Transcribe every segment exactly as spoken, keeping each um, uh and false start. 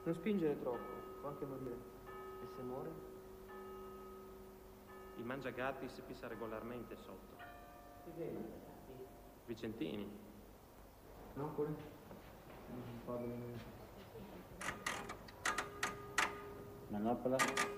Non spingere troppo, può anche morire. E se muore? Il Mangiagatti si pissa regolarmente sotto. Chi vede Mangiagatti? Vicentini. Napoli? Non parlo di me. Manopola?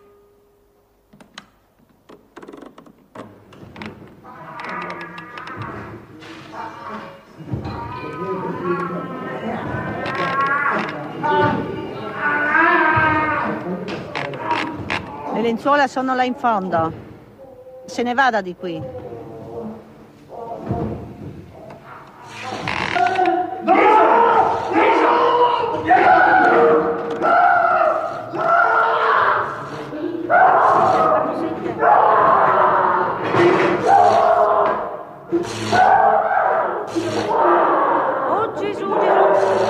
Le lenzuola sono là in fondo. Se ne vada di qui. Oh Gesù, Gesù!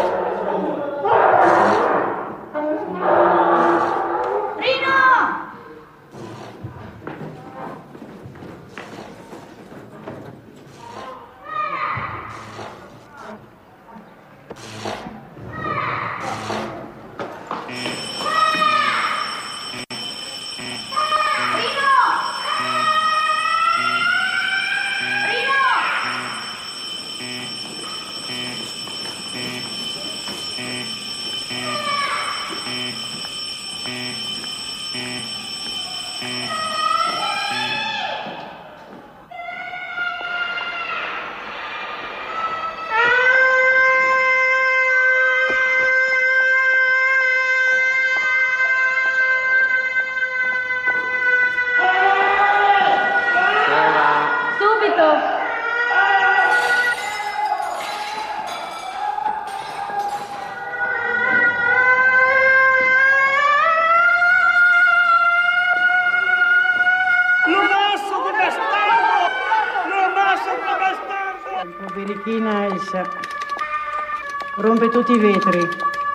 Birichina Elsa rompe tutti i vetri.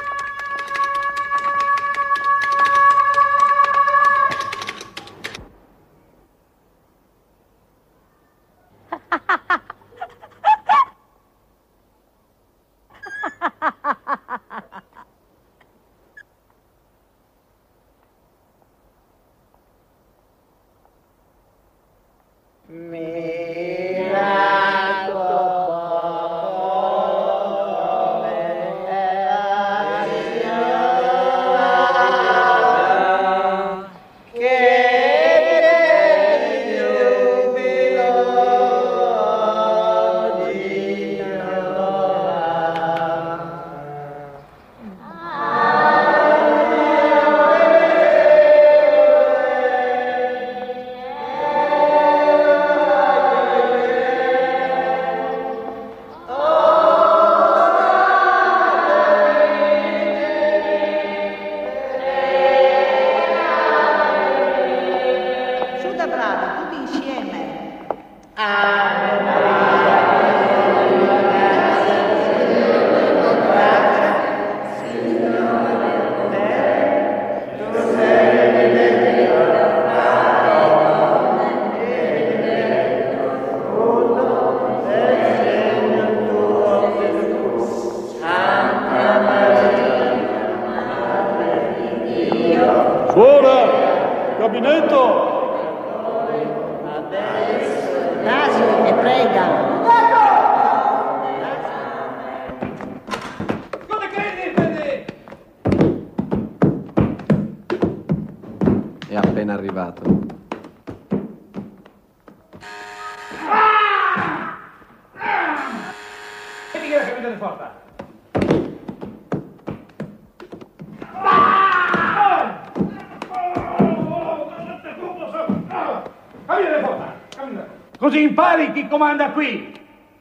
Così impari chi comanda qui.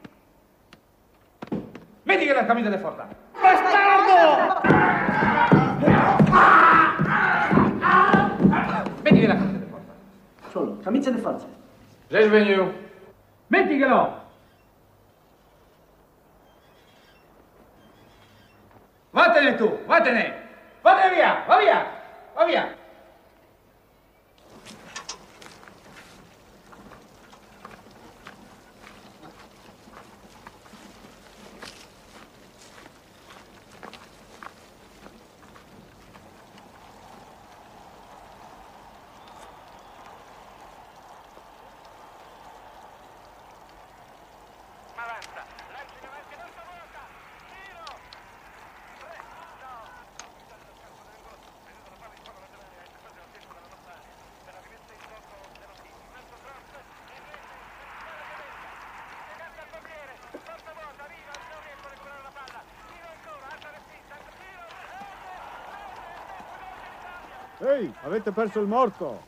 Vedi che la camicia del forza. Bastardo! Vedi che la camicia del forza. Solo, camicia del forza. J'ai venu. Mettiglielo. Vattene tu, vattene. Vattene via, va via, va via. Ehi, avete perso il morto!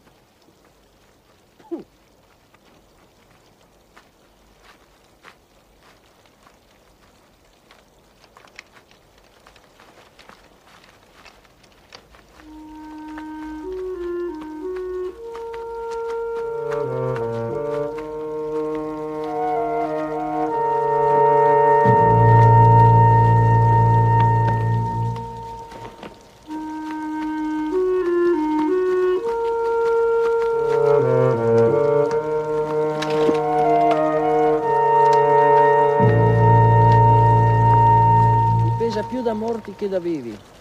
Pesa più da morti che da vivi.